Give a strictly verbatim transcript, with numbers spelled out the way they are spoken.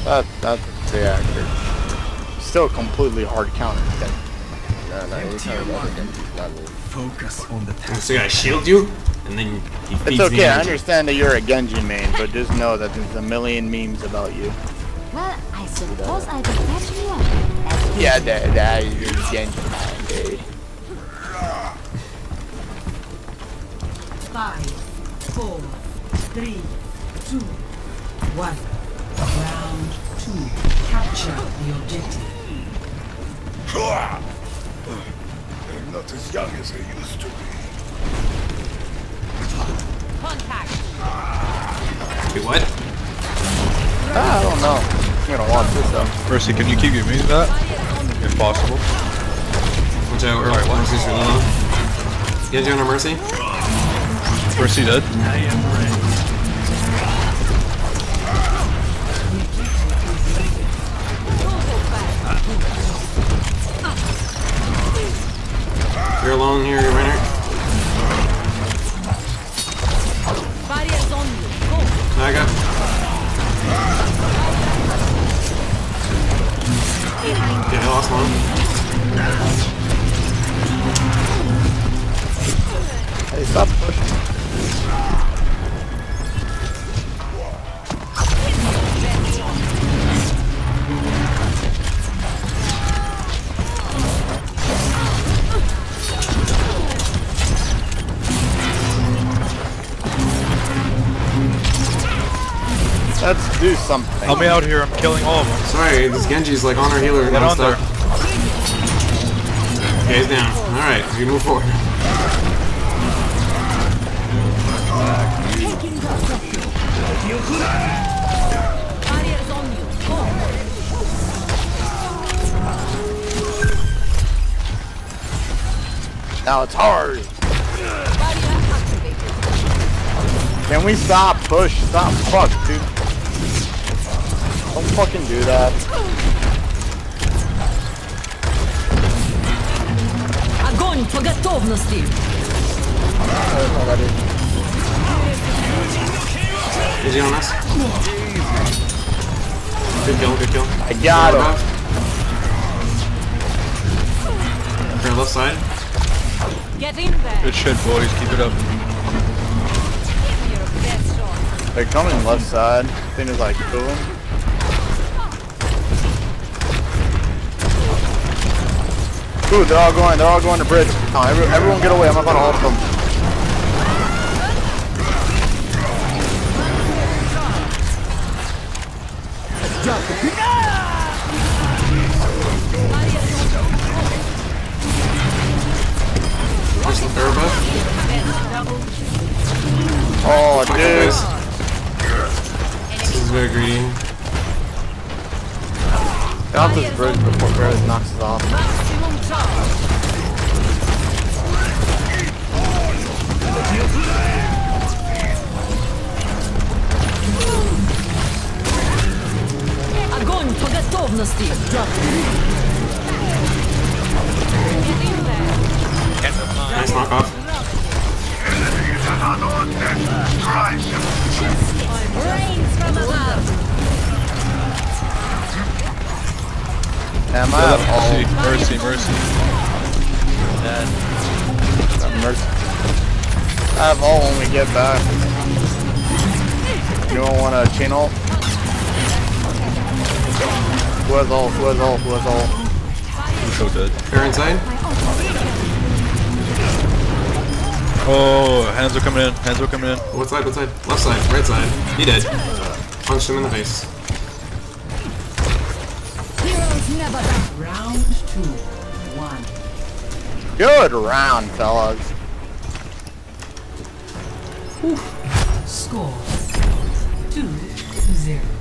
That, that's a reactor. Still a completely hard counter. Then. No, no, you're talking about the Genji's, not me. Focus on the task. So I shield you, and then he feeds It's okay, me I energy. understand that you're a Genji main, but just know that there's a million memes about you. Well, I suppose I can catch you up. Yeah, that, that is Genji main, dude. Five, four, three, two, one. Round two. Capture the objective. They're not as young as they used to be. Contact. Wait, what? Ah, I don't know. I'm gonna watch this though. Mercy, can you keep your music that? If possible. Watch out, Earl. Sorry, what? Mercy's really low. Genji on our Mercy? Mercy dead. You're alone here, Reinhardt. Barriers on you. Go. I got. Yeah, I lost one. Hey, stop pushing. Let's do something. Help me out here, I'm killing all of them. Sorry, this Genji's like on our healer. Get on there. Okay, he's down. Alright, we move forward. Barriers on you. Go. Now it's hard. Barrier activated. Can we stop? Push. Stop. Fuck, dude. Don't fucking do that. Огонь по готовности. Is he on us? Good kill, good kill. I got him. Okay, left side. Get in there. Good shit, boys. Keep it up. Your best shot. They're coming left side. I think there's like two of them. Dude, they're all going. They're all going to bridge. Come on, every, everyone get away. I'm not gonna hold them. Push the fair buff. Oh, Fuck you dude. guys. This is very greedy. Get off this bridge before Barrett knocks us off. Maximum charge. Огонь по готовности. Get in there. Nice knockoff. Rains from above. Am I have all Mercy, mercy, mercy. mercy? I have all when we get back. Anyone want a chain ult? Who has all? Who has all? Who has all? I'm so dead. Fair inside. Oh, hands are coming in. Hands are coming in. What side? What side? Left side. Right side. He dead. Punched him in the face. Heroes never die. Round two. One. Good round, fellas. Score. Two to zero.